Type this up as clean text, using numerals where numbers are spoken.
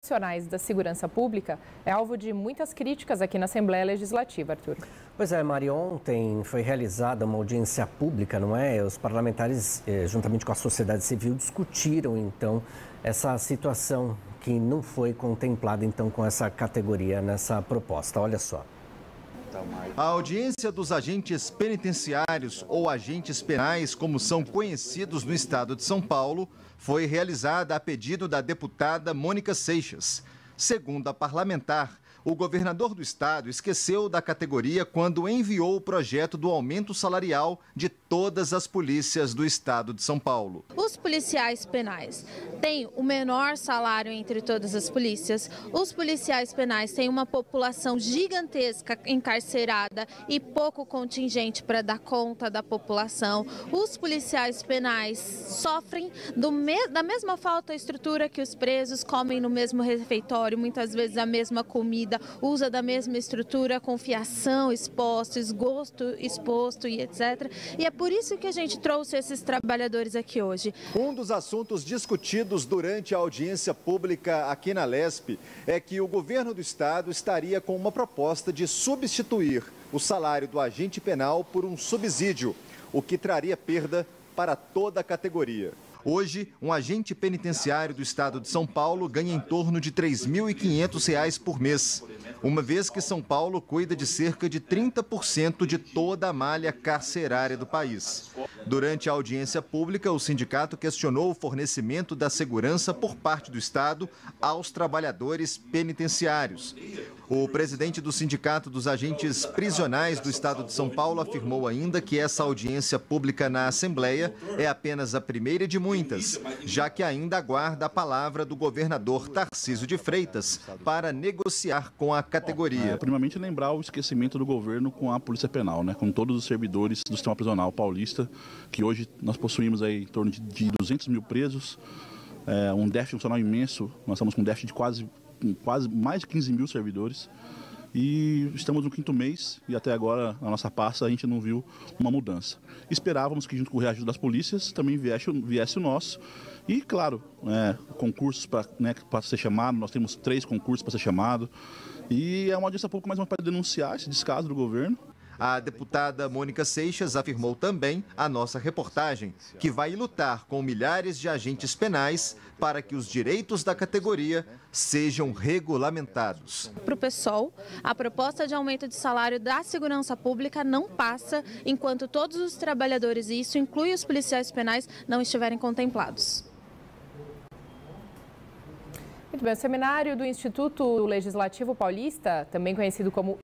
profissionais da segurança pública é alvo de muitas críticas aqui na Assembleia Legislativa, Arthur. Pois é, Mari, ontem foi realizada uma audiência pública, não é? Os parlamentares, juntamente com a sociedade civil, discutiram, então, essa situação que não foi contemplada, então, com essa categoria nessa proposta. Olha só. A audiência dos agentes penitenciários ou agentes penais, como são conhecidos no estado de São Paulo, foi realizada a pedido da deputada Mônica Seixas. Segundo a parlamentar, o governador do estado esqueceu da categoria quando enviou o projeto do aumento salarial de todas as polícias do estado de São Paulo. Os policiais penais têm o menor salário entre todas as polícias. Os policiais penais têm uma população gigantesca encarcerada e pouco contingente para dar conta da população. Os policiais penais sofrem da mesma falta de estrutura que os presos, comem no mesmo refeitório, muitas vezes a mesma comida, usa da mesma estrutura, com fiação exposta, esgoto exposto e etc. E é por isso que a gente trouxe esses trabalhadores aqui hoje. Um dos assuntos discutidos durante a audiência pública aqui na Lesp é que o governo do estado estaria com uma proposta de substituir o salário do agente penal por um subsídio, o que traria perda para toda a categoria. Hoje, um agente penitenciário do estado de São Paulo ganha em torno de R$ 3.500 por mês, uma vez que São Paulo cuida de cerca de 30% de toda a malha carcerária do país. Durante a audiência pública, o sindicato questionou o fornecimento da segurança por parte do estado aos trabalhadores penitenciários. O presidente do Sindicato dos Agentes Prisionais do estado de São Paulo afirmou ainda que essa audiência pública na Assembleia é apenas a primeira de muitas, já que ainda aguarda a palavra do governador Tarcísio de Freitas para negociar com a categoria. Primeiramente, lembrar o esquecimento do governo com a Polícia Penal, com todos os servidores do sistema prisional paulista, que hoje nós possuímos aí em torno de 200 mil presos, um déficit funcional imenso. Nós estamos com um déficit de quase mais de 15 mil servidores. E estamos no 5º mês e até agora, na nossa pasta, a gente não viu uma mudança. Esperávamos que junto com o reajuste das polícias também viesse o nosso. E, claro, concursos para ser chamado, nós temos 3 concursos para ser chamado. E é uma audiência pública mais uma para denunciar esse descaso do governo. A deputada Mônica Seixas afirmou também à nossa reportagem que vai lutar com milhares de agentes penais para que os direitos da categoria sejam regulamentados. Para o PSOL, a proposta de aumento de salário da segurança pública não passa enquanto todos os trabalhadores, e isso inclui os policiais penais, não estiverem contemplados. Muito bem, o seminário do Instituto Legislativo Paulista, também conhecido como